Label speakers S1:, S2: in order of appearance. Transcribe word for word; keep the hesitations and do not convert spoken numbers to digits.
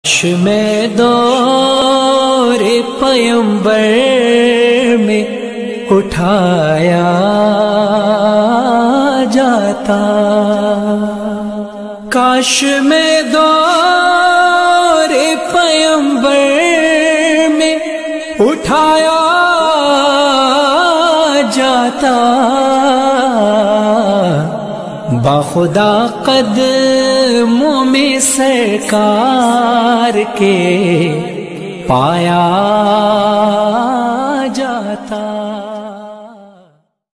S1: में दौरे पैगंबर में उठाया जाता, काश में दौरे पैगंबर में उठाया जाता, बाखुदा कदमों में सरकार के पाया जाता।